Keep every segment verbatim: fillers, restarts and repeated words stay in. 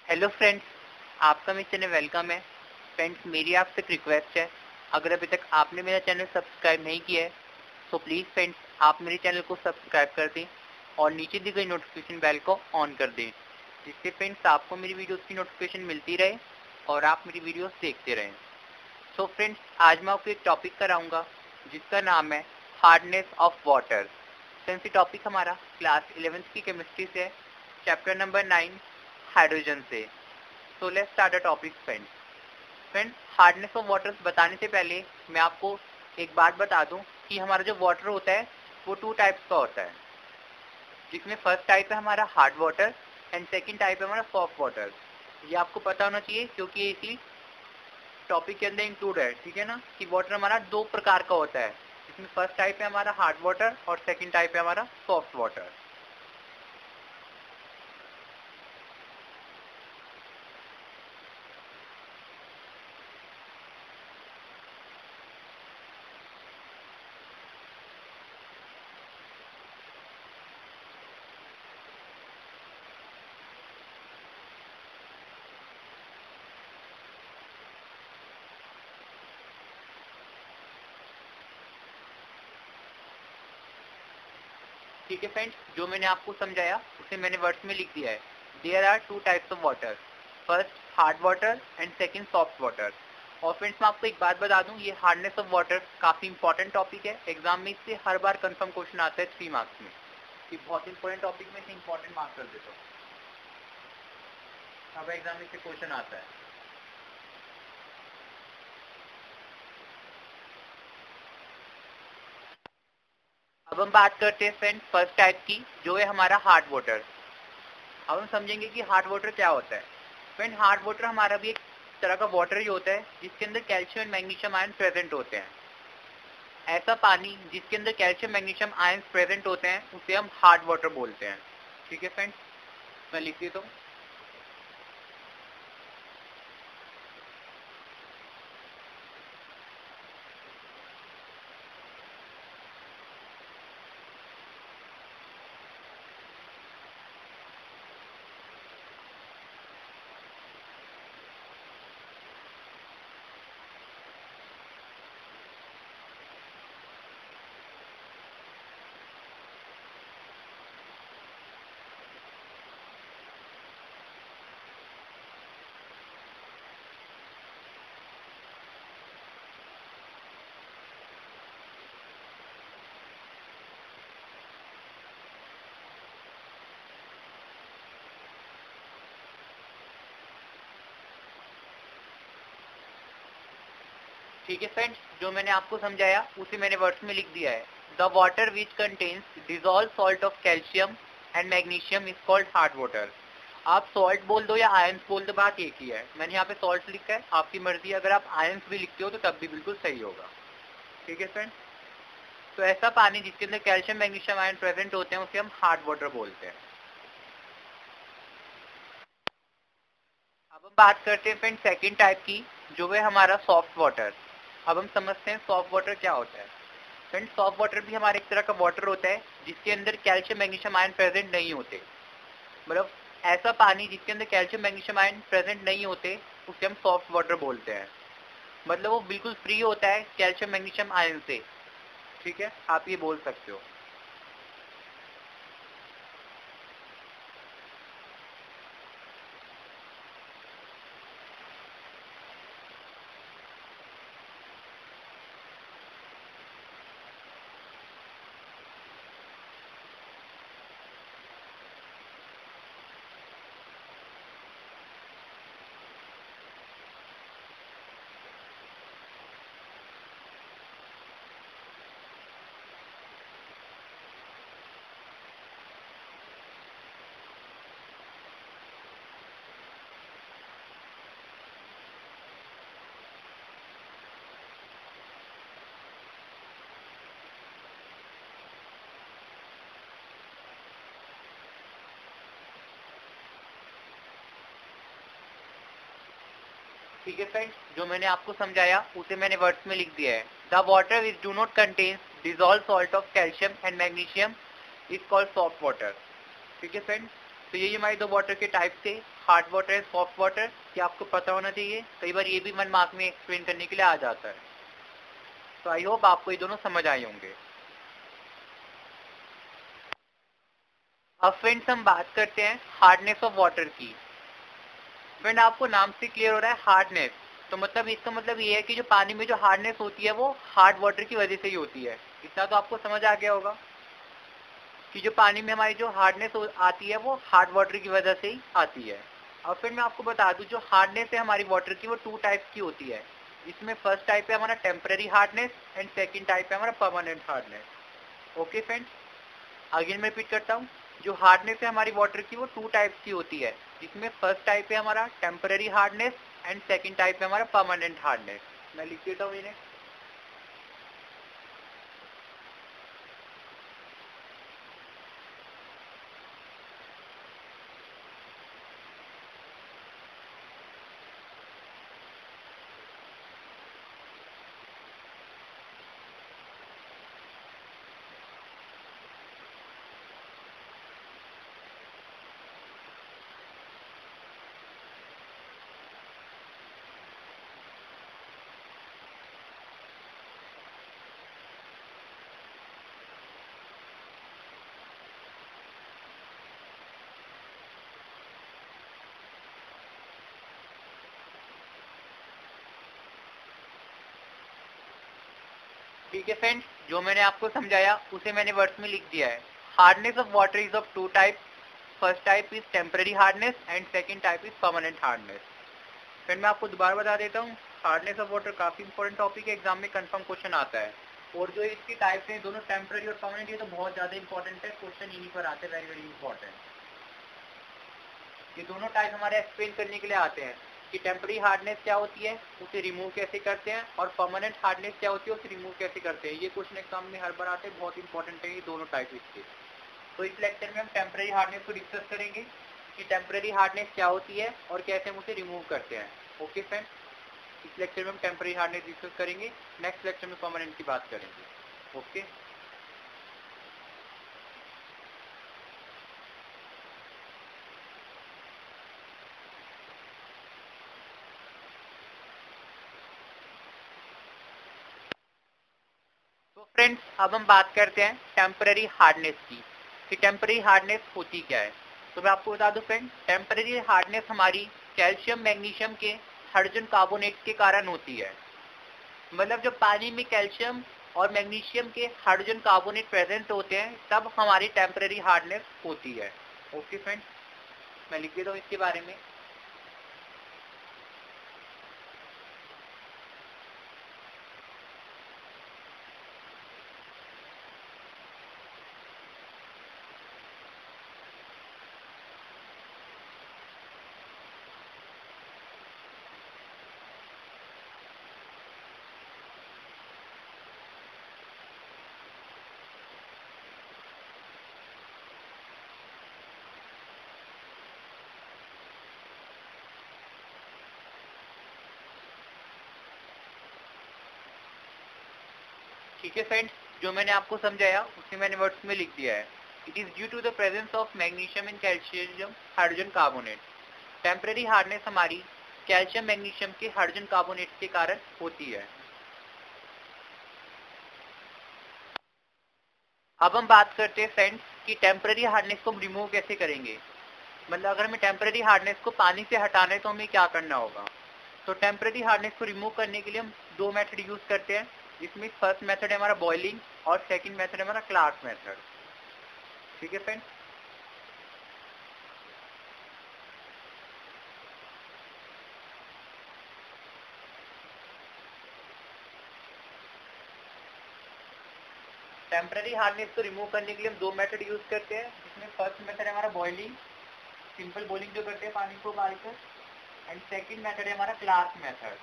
Hello friends, आपका मेरे channel welcome है। फ्रेंड्स, मेरी आपसे एक रिक्वेस्ट है, अगर अभी तक आपने मेरा चैनल सब्सक्राइब नहीं किया है तो प्लीज़ फ्रेंड्स आप मेरे चैनल को सब्सक्राइब कर दें और नीचे दी गई नोटिफिकेशन बेल को ऑन कर दें, जिससे फ्रेंड्स आपको मेरी वीडियोस की नोटिफिकेशन मिलती रहे और आप मेरी वीडियोस देखते रहें। सो फ्रेंड्स, आज मैं आपको एक टॉपिक कराऊंगा जिसका नाम है हार्डनेस ऑफ वाटर। फ्रेंड्स, ये टॉपिक हमारा क्लास इलेवेंथ की केमिस्ट्री से है, चैप्टर नंबर नाइन हाइड्रोजन से। So let's start the topic friends. Friends, hardness of water बताने से पहले मैं आपको एक बात बता दूं कि हमारा जो वाटर होता है वो टू टाइप्स का होता है, जिसमें फर्स्ट टाइप है हमारा hard water and second type है हमारा सॉफ्ट वाटर। ये आपको पता होना चाहिए क्योंकि ये इसी टॉपिक के अंदर इंक्लूड है, ठीक है ना, कि वाटर हमारा दो प्रकार का होता है, जिसमें फर्स्ट टाइप है हमारा हार्ड वाटर और सेकंड टाइप है हमारा सॉफ्ट वाटर। ठीक है फ्रेंड्स, जो मैंने आपको समझाया उसे मैंने वर्ड्स में लिख दिया है। There are two types of water, first hard water and second soft water. और फ्रेंड्स, मैं आपको एक बात बता दूं, ये हार्डनेस ऑफ वाटर काफी इंपॉर्टेंट टॉपिक है। एग्जाम में इससे हर बार कंफर्म क्वेश्चन आता है थ्री मार्क्स में। ये बहुत इंपॉर्टेंट टॉपिक में से इंपॉर्टेंट मार्क्स कर देता हूँ, अब एग्जाम में से क्वेश्चन आता है। अब हम बात करते हैं फ्रेंड्स फर्स्ट टाइप की, जो है हमारा हार्ड वाटर। अब हम समझेंगे कि हार्ड वाटर क्या होता है। फ्रेंड, हार्ड वाटर हमारा भी एक तरह का वाटर ही होता है जिसके अंदर calcium and magnesium ion present होते हैं। ऐसा पानी जिसके अंदर कैल्शियम मैग्नीशियम आयन प्रेजेंट होते हैं उसे हम हार्ड वाटर बोलते हैं। ठीक है फ्रेंड्स, मैं लिख देता हूँ। ठीक है फ्रेंड्स, जो मैंने आपको समझाया उसे मैंने वर्ड्स में लिख दिया है। The water which contains dissolve salt of calcium and magnesium is called hard water. आप सॉल्ट बोल दो या आयंस बोल दो, बात एक ही है। मैंने यहाँ पे सॉल्ट लिखा है, आपकी मर्जी, अगर आप आयंस भी लिखते हो तो तब भी बिल्कुल सही होगा। ठीक है फ्रेंड्स, तो ऐसा पानी जिसके अंदर कैल्शियम मैग्नीशियम आयन प्रेजेंट होते हैं उसे हम हार्ड वाटर बोलते हैं। अब हम बात करते हैं फ्रेंड सेकंड टाइप की, जो है हमारा सॉफ्ट वाटर। अब हम समझते हैं सॉफ्ट वाटर क्या होता है। फ्रेंड, सॉफ्ट वाटर भी हमारे एक तरह का वाटर होता है जिसके अंदर कैल्शियम मैग्नीशियम आयन प्रेजेंट नहीं होते। मतलब ऐसा पानी जिसके अंदर कैल्शियम मैग्नीशियम आयन प्रेजेंट नहीं होते उसे हम सॉफ्ट वाटर बोलते हैं। मतलब वो बिल्कुल फ्री होता है कैल्शियम मैग्नीशियम आयन से। ठीक है, आप ये बोल सकते हो। ठीक है फ्रेंड्स, जो मैंने आपको समझाया उसे मैंने वर्ड्स में लिख दिया है। The water which do not contains dissolve salt of calcium and magnesium is called soft water. ठीक है फ्रेंड्स, तो यही हमारे दो वाटर के टाइप थे, हार्ड वाटर है, सॉफ्ट वाटर, ये आपको पता होना चाहिए। कई बार ये भी मन मार्क में एक्सप्लेन करने के लिए आ जाता है। तो आई होप आपको ये दोनों समझ आए होंगे। अब फ्रेंड्स हम बात करते हैं हार्डनेस ऑफ वाटर की। फ्रेंड आपको नाम से क्लियर हो रहा है हार्डनेस, तो मतलब इसका मतलब ये है कि जो पानी में जो हार्डनेस होती है वो हार्ड वाटर की वजह से ही होती है। इतना तो आपको समझ आ गया होगा कि जो पानी में हमारी जो हार्डनेस आती है वो हार्ड वाटर की वजह से ही आती है। और फिर मैं आपको बता दूं जो हार्डनेस है हमारी वाटर की वो टू टाइप्स की होती है। इसमें फर्स्ट टाइप है हमारा temporary hardness and second type है हमारा permanent hardness. Okay friends, again मैं रिपीट करता हूँ, जो हार्डनेस है हमारी वाटर की वो टू टाइप्स की होती है। जिसमें फर्स्ट टाइप है हमारा temporary hardness and second type है हमारा परमानेंट हार्डनेस। मैं लिख देता हूँ इन्हें। ठीक है फ्रेंड्स, जो मैंने आपको समझाया उसे मैंने वर्ड्स में लिख दिया है। Hardness of water is of two type, first type is temporary hardness and second type is permanent hardness. फिर मैं आपको दोबारा बता देता हूँ, हार्डनेस ऑफ वाटर काफी इंपॉर्टेंट टॉपिक है, एग्जाम में कंफर्म क्वेश्चन आता है। और जो इसकी टाइप्स हैं दोनों टेम्पररी और परमानेंट, ये तो बहुत ज्यादा इंपॉर्टेंट है, क्वेश्चन इन्हीं पर आते हैं, वेरी वेरी इंपॉर्टेंट। ये दोनों टाइप हमारे एक्सप्लेन करने के लिए आते हैं कि टेम्पररी हार्डनेस क्या होती है, उसे रिमूव कैसे करते हैं, और परमानेंट हार्डनेस क्या होती है, उसे रिमूव कैसे करते हैं। ये क्वेश्चन एग्जाम में हर बार आते हैं, बहुत इंपॉर्टेंट है ये दोनों टाइप इसके। तो इस लेक्चर में हम टेम्पररी हार्डनेस को डिस्कस करेंगे कि टेम्पररी हार्डनेस क्या होती है और कैसे हम उसे रिमूव करते हैं। ओके फ्रेंड्स, इस लेक्चर में हम टेम्पररी हार्डनेस डिस्कस करेंगे, नेक्स्ट लेक्चर में परमानेंट की बात करेंगे। ओके, तो फ्रेंड्स अब हम बात करते हैं टेम्पररी हार्डनेस की कि टेम्पररी हार्डनेस होती क्या है। तो मैं आपको बता दूं फ्रेंड, टेम्पररी हार्डनेस हमारी कैल्शियम मैग्नीशियम के हाइड्रोजन कार्बोनेट के कारण होती है। मतलब जब पानी में कैल्शियम और मैग्नीशियम के हाइड्रोजन कार्बोनेट प्रेजेंट होते हैं तब हमारी टेम्पररी हार्डनेस होती है। ओके फ्रेंड्स, मैं लिख देता हूँ इसके बारे में। ठीक है फ्रेंड्स, जो मैंने आपको समझाया उसे मैंने वर्ड्स में लिख दिया है। It is due to the presence of magnesium in calcium hydrogen carbonate. Temporary hardness हमारी कैल्शियम मैग्नीशियम के हाइड्रोजन कार्बोनेट के कारण होती है। अब हम बात करते हैं फ्रेंड्स कि टेम्पररी हार्डनेस को हम रिमूव कैसे करेंगे। मतलब अगर हमें टेम्पररी हार्डनेस को पानी से हटाना है तो हमें क्या करना होगा। तो टेम्पररी हार्डनेस को रिमूव करने के लिए हम दो मेथड यूज करते हैं, जिसमें फर्स्ट मेथड है हमारा बॉइलिंग और सेकंड मेथड है हमारा क्लार्क मेथड। ठीक है फ्रेंड्स, टेम्पररी हार्डनेस को रिमूव करने के लिए हम दो मेथड यूज करते हैं, जिसमें फर्स्ट मेथड है हमारा बॉइलिंग, सिंपल बॉइलिंग जो करते हैं पानी को उबालकर, एंड सेकंड मेथड है हमारा क्लार्क मेथड।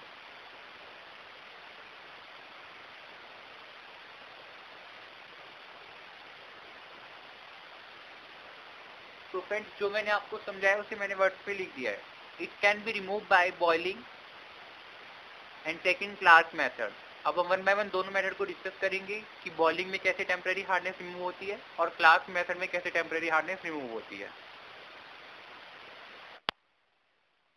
तो फ्रेंड्स जो मैंने आपको समझाया उसे मैंने वर्ड्स पे लिख दिया है। It can be remove by boiling and second Clark method. अब हम वन बाय वन दोनों मेथड को डिस्कस करेंगे कि बॉइलिंग में कैसे टेम्पररी हार्डनेस रिमूव होती है और क्लार्क मेथड में कैसे टेम्पररी हार्डनेस रिमूव होती है।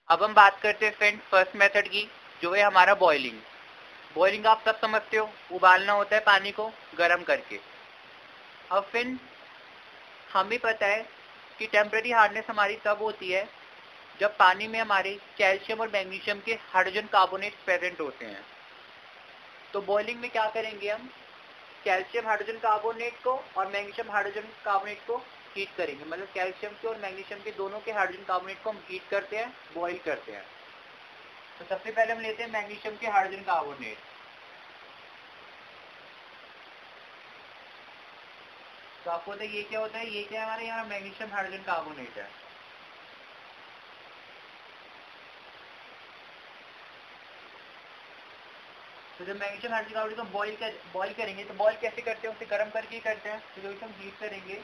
अब हम बात करते हैं फ्रेंड फर्स्ट मेथड की, जो है हमारा बॉइलिंग। बॉइलिंग आप सब समझते हो, उबालना होता है पानी को गर्म करके। अब फ्रेंड हमें पता है कि टेम्परेरी हार्डनेस हमारी तब होती है जब पानी में हमारे कैल्शियम और मैग्नीशियम के हाइड्रोजन कार्बोनेट प्रेजेंट होते हैं। तो बॉइलिंग में क्या करेंगे हम, कैल्शियम हाइड्रोजन कार्बोनेट को और मैग्नीशियम हाइड्रोजन कार्बोनेट को हीट करेंगे, मतलब कैल्शियम के और मैग्नीशियम के दोनों के हाइड्रोजन कार्बोनेट को हम हीट करते हैं, बॉईल करते हैं। तो सबसे पहले हम लेते हैं मैग्नीशियम के हाइड्रोजन कार्बोनेट। तो आपको पता है ये क्या होता है, ये क्या है हमारे यहाँ मैग्नीशियम हाइड्रोजन कार्बोनेट है। तो जब मैग्नीशियम हाइड्रोजन कार्बोनेट को बॉईल कर बॉईल करेंगे, तो बॉईल कैसे करते हैं, उसे गर्म करके ही करते हैं। तो जब हम हीट करेंगे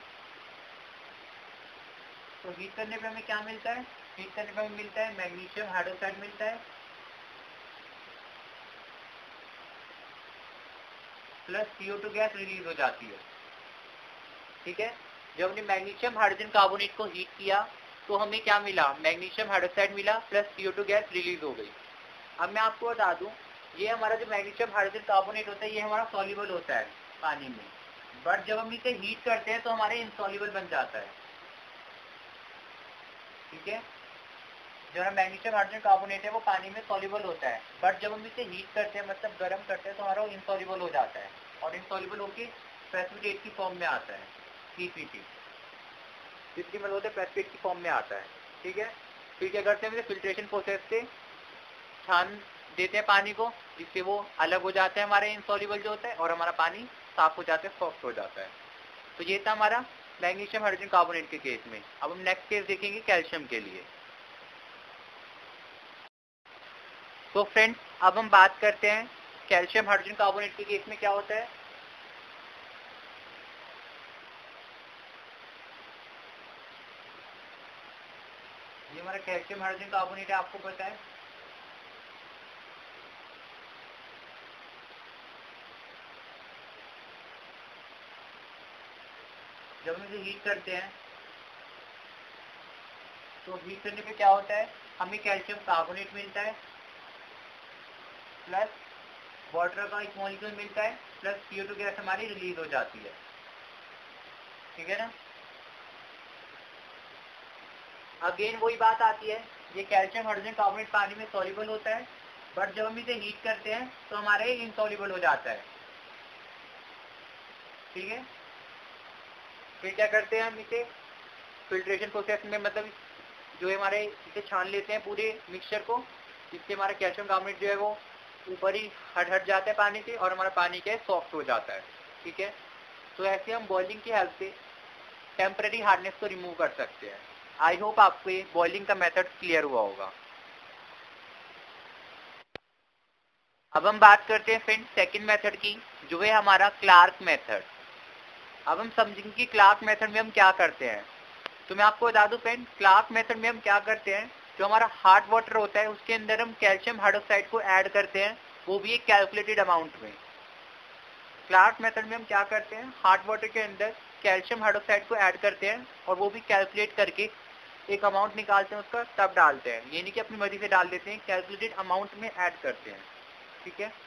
तो हीट करने पे हमें क्या मिलता है, हीट करने पे हमें मिलता है मैग्नीशियम हाइड्रोक्साइड मिलता है plus C O two gas release हो जाती है। ठीक है, जब हमने मैग्नीशियम हाइड्रोजन कार्बोनेट को हीट किया तो हमें क्या मिला, मैग्नीशियम हाइड्रोक्साइड मिला plus C O two gas release हो गई। अब मैं आपको बता दूं, ये हमारा जो मैग्नीशियम हाइड्रोजन कार्बोनेट होता है ये हमारा सॉल्युबल होता है पानी में, बट जब हम इसे हीट करते हैं तो हमारे इनसॉल्युबल बन जाता है। ठीक है, जो हमारा मैग्नीशियम हाइड्रोजन कार्बोनेट है वो पानी में सॉल्युबल होता है, बट जब हम इसे हीट करते हैं मतलब गर्म करते हैं तो हमारा इनसॉल्युबल हो जाता है और इनसॉल्युबल होकर प्रेसिपिटेट की फॉर्म में आता है, पी पी टी, जिसकी मतलब होता है प्रेसिपिटेट की फॉर्म में आता है। ठीक है, फिर क्या करते हैं, इसे फिल्ट्रेशन प्रोसेस से छान देते हैं पानी को, जिससे वो अलग हो जाता है हमारे इनसॉल्युबल जो होता है और हमारा पानी साफ हो जाता है, सॉफ्ट हो जाता है। तो ये था हमारा मैग्नीशियम हाइड्रोजन कार्बोनेट के केस में। अब हम नेक्स्ट केस देखेंगे कैल्शियम के लिए। तो फ्रेंड्स अब हम बात करते हैं कैल्शियम हाइड्रोजन कार्बोनेट के केस में क्या होता है। ये हमारा कैल्शियम हाइड्रोजन कार्बोनेट है, आपको पता है। जब हम इसे हीट करते हैं तो हीट करने पे क्या होता है, हमें कैल्शियम कार्बोनेट मिलता है प्लस वाटर का एक मॉलिक्यूल मिलता है plus C O two gas हमारी रिलीज हो जाती है। ठीक है ना, अगेन वही बात आती है, ये कैल्शियम हाइड्रोजन कार्बोनेट पानी में सॉल्युबल होता है, बट जब हम इसे हीट करते हैं तो हमारे इनसॉल्युबल हो जाता है। ठीक है, फिर क्या करते हैं, हम इसे फिल्ट्रेशन प्रोसेस में, मतलब जो है हमारे इसे छान लेते हैं पूरे मिक्सचर को, जिससे हमारा कैल्शियम कार्बोनेट जो है वो ऊपर ही हट हट जाता है पानी से और हमारा पानी क्या है सॉफ्ट हो जाता है। ठीक है, तो ऐसे हम बॉइलिंग की हेल्प से टेम्परेरी हार्डनेस को रिमूव कर सकते हैं। आई होप आपको ये बॉइलिंग का मेथड क्लियर हुआ होगा। अब हम बात करते हैं फ्रेंड सेकंड मेथड की, जो है हमारा क्लार्क मेथड। अब हम समझेंगे कि क्लार्क मेथड में हम क्या करते हैं। तो मैं आपको बता दूं फ्रेंड, क्लार्क मेथड में हम क्या करते हैं, जो हमारा हार्ड वाटर होता है उसके अंदर हम कैल्शियम हाइड्रोक्साइड को ऐड करते हैं, वो भी एक कैलकुलेटेड अमाउंट में। क्लार्क मेथड में हम क्या करते हैं, हार्ड वाटर के अंदर कैल्शियम हाइड्रोक्साइड को ऐड करते हैं और वो भी कैलकुलेट करके एक अमाउंट निकालते हैं उसका, तब डालते हैं। ये नहीं कि अपनी मर्जी से डाल देते हैं, कैलकुलेटेड अमाउंट में ऐड करते हैं। ठीक है,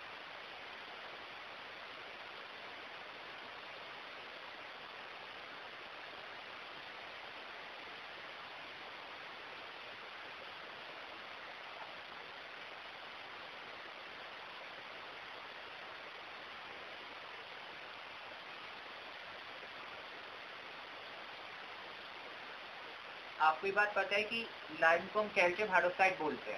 आपको ये बात पता है कि लाइम को हम कैल्शियम हाइड्रोक्साइड बोलते हैं।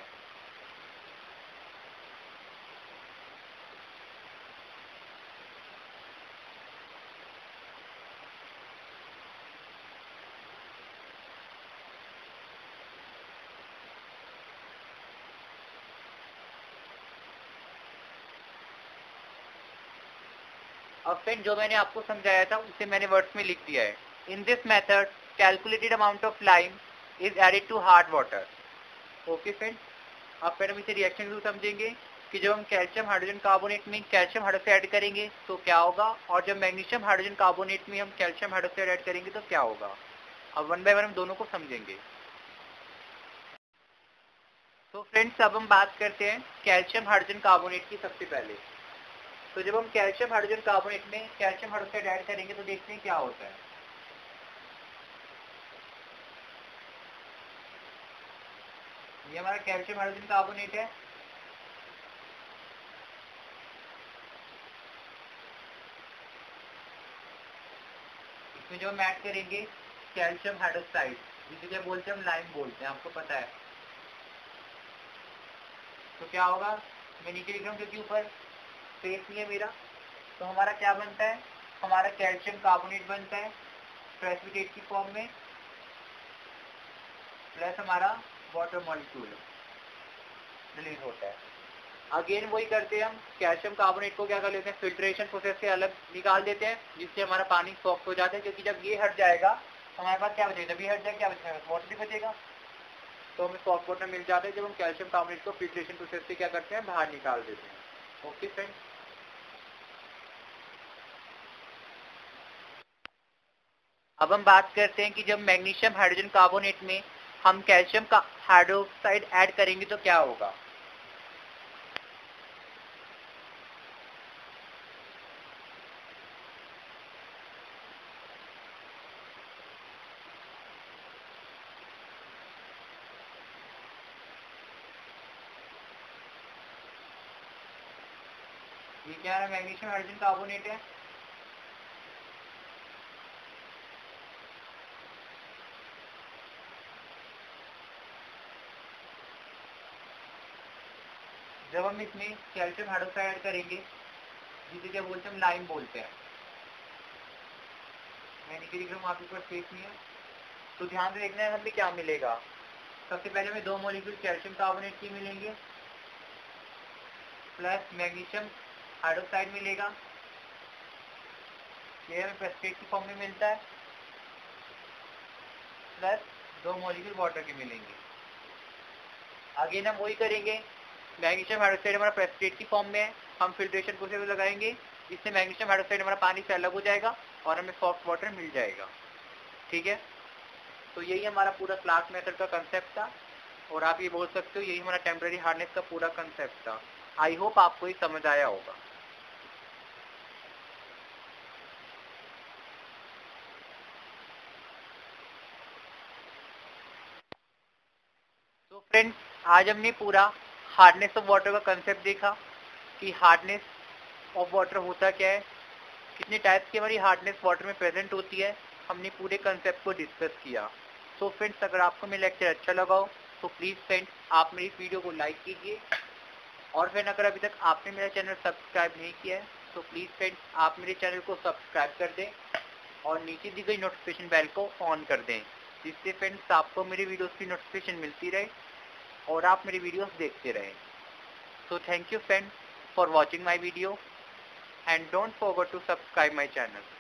अब फ्रेंड जो मैंने आपको समझाया था उसे मैंने वर्ड्स में लिख दिया है। In this method calculated amount of lime is added to hard water. Okay friend, अब फिर हम इसे रिएक्शन थ्रू समझेंगे कि जब हम कैल्शियम हाइड्रोजन कार्बोनेट में कैल्शियम हाइड्रोक्साइड ऐड करेंगे तो क्या होगा, और जब मैग्नीशियम हाइड्रोजन कार्बोनेट में हम कैल्शियम हाइड्रोक्साइड ऐड करेंगे तो क्या होगा। अब वन बाय वन हम दोनों को समझेंगे। फ्रेंड्स अब हम बात करते हैं कैल्शियम हाइड्रोजन कार्बोनेट की सबसे पहले। तो जब हम कैल्शियम हाइड्रोजन कार्बोनेट में कैल्शियम हाइड्रोक्साइड ऐड करेंगे तो देखते हैं क्या होता है। ये हमारा कैल्शियम हाइड्रोजन कार्बोनेट है। इसमें जो हम ऐड करेंगे कैल्शियम हाइड्रोक्साइड, जिसे क्या बोलते हैं हम लाइम बोलते हैं, आपको पता है। तो क्या होगा, मैं नीचे लिख रहा हूँ क्योंकि ऊपर स्पेस नहीं है मेरा। तो हमारा क्या बनता है, हमारा कैल्शियम कार्बोनेट बनता है प्रेसिपिटेट की फॉर्म में, प्लस हमारा वाटर मॉलिक्यूल रिलीज होता है। अगेन वही करते हैं हम, कैल्शियम कार्बोनेट को क्या कर लेते हैं, फिल्ट्रेशन प्रोसेस से अलग निकाल देते हैं, जिससे हमारा पानी सॉफ्ट हो जाता है। क्योंकि जब ये हट जाएगा तो हमारे पास क्या बचेगा, जब ये हट जाएगा क्या बचेगा, वाटर ही बचेगा। तो हमें सॉफ्ट वाटर मिल जाता है जब हम कैल्शियम कार्बोनेट को फिल्ट्रेशन प्रोसेस से क्या करते हैं, बाहर निकाल देते हैं। ओके फ्रेंड्स, अब हम बात करते हैं कि जब मैग्नीशियम हाइड्रोजन कार्बोनेट में हम कैल्शियम का हाइड्रोक्साइड ऐड करेंगे तो क्या होगा। ये क्या है, मैग्नीशियम हाइड्रोजन कार्बोनेट है। जब हम इसमें कैल्शियम हाइड्रोक्साइड ऐड करेंगे, जिसे क्या बोलते हैं हम लाइम बोलते हैं, मैं नीचे लिख रहा हूँ, आपके पास स्पेस नहीं है। तो ध्यान से देखना है हमें क्या मिलेगा। सबसे पहले हमें दो मॉलिक्यूल कैल्शियम कार्बोनेट की मिलेंगे, प्लस मैग्नीशियम हाइड्रोक्साइड मिलेगा, ये हमें प्रेसिपिटेट की फॉर्म में मिलता है, प्लस दो मॉलिक्यूल वाटर के मिलेंगे। अगेन हम वही करेंगे, मैग्नीशियम हाइड्रोक्साइड हमारा प्रेसिपिटेट की फॉर्म में है, हम फिल्ट्रेशन प्रोसेस लगाएंगे, जिससे मैग्नीशियम हाइड्रोक्साइड हमारा पानी से अलग हो जाएगा और हमें सॉफ्ट वाटर मिल जाएगा। ठीक है, तो यही हमारा पूरा क्लास मेथड का कंसेप्ट था, और आप ये बोल सकते हो यही हमारा टेम्पररी हार्डनेस का पूरा कंसेप्ट था। आई होप आपको ये समझ आया होगा। तो फ्रेंड्स, आज हमने पूरा हार्डनेस ऑफ वाटर का कंसेप्ट देखा कि हार्डनेस ऑफ वाटर होता क्या है, कितने टाइप्स की हमारी हार्डनेस वाटर में प्रेजेंट होती है, हमने पूरे कंसेप्ट को डिस्कस किया। सो फ्रेंड्स, अगर आपको मेरा लेक्चर अच्छा लगा हो तो प्लीज़ फ्रेंड्स आप मेरी वीडियो को लाइक कीजिए, और फ्रेंड अगर अभी तक आपने मेरा चैनल सब्सक्राइब नहीं किया है तो प्लीज़ फ्रेंड्स आप मेरे चैनल को सब्सक्राइब कर दें और नीचे दी गई नोटिफिकेशन बेल को ऑन कर दें, जिससे फ्रेंड्स आपको मेरी वीडियोस की नोटिफिकेशन मिलती रहे और आप मेरी वीडियोस देखते रहें। So thank you friends for watching my video and don't forget to subscribe my channel.